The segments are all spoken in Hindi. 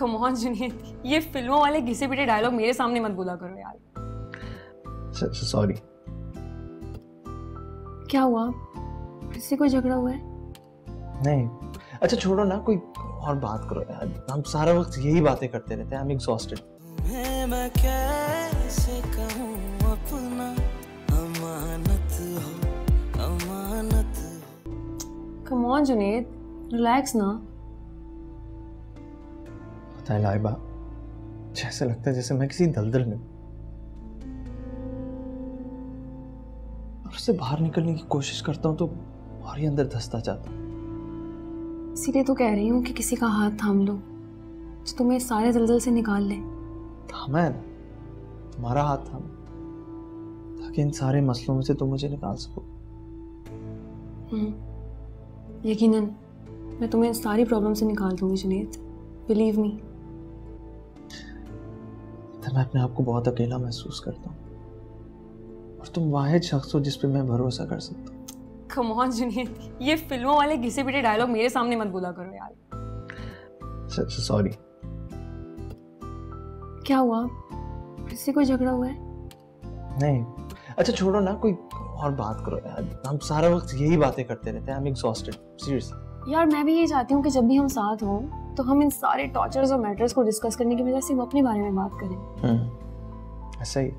कम ऑन जुनैद, ये फिल्मों वाले घिसे पिटे डायलॉग मेरे सामने मत बोला करो यार। सॉरी। क्या हुआ, फिर से कोई झगड़ा हुआ है? नहीं, अच्छा छोड़ो ना, कोई और बात करो यार। हम सारा वक्त यही बातें करते रहते हैं। I am exhausted. मैं कैसे कहूँ अपना अमानत हो, अमानत हो। कम ऑन जुनैद, रिलैक्स ना। पता है लाइबा, जैसे लगता है जैसे मैं किसी दलदल में, और उससे बाहर निकलने की कोशिश करता हूँ तो और ही अंदर धंसता जाता हूँ। इसीलिए तो कह रही हूँ कि किसी का हाथ थाम लो जो तुम्हें सारे दलदल से निकाल ले। थामा है ना, तुम्हारा हाथ थामा, ताकि इन सारे मसलों में से तुम मुझे निकाल सको। यकीनन मैं तुम्हें इन सारी प्रॉब्लम से निकाल दूंगी जुनैद, बिलीव मी। तो मैं अपने आप को बहुत अकेला महसूस करता हूँ, और तुम वाहिद शख्स हो जिस पे मैं भरोसा कर सकता हूँ। कम ऑन जुनैद, ये फिल्मों वाले घिसे पिटे डायलॉग मेरे सामने मत बोला करो यार। सॉरी। क्या हुआ, फिर से कोई झगड़ा हुआ है? नहीं, अच्छा छोड़ो ना, कोई और बात करो यार। हम सारा वक्त यही बातें करते रहते हैं। I am exhausted, seriously. यार मैं भी ये चाहती हूँ कि जब भी हम साथ हों तो हम इन सारे टॉर्चर्स और मैटर्स को डिस्कस करने की बजाय सिर्फ अपने बारे में बात करें। ऐसा ही।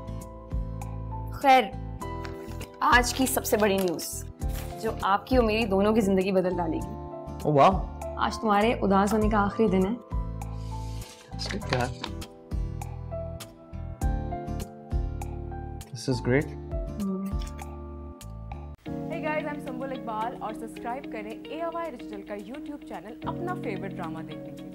खैर, आज की सबसे बड़ी न्यूज़ जो आपकी और मेरी दोनों की जिंदगी बदल डालेगी। ओह वाह, आज तुम्हारे उदास होने का आखिरी दिन है। This is great. Hey guys, I'm संबुल Iqbal और सब्सक्राइब करें ARY डिजिटल का YouTube चैनल अपना फेवरेट ड्रामा देखने के लिए।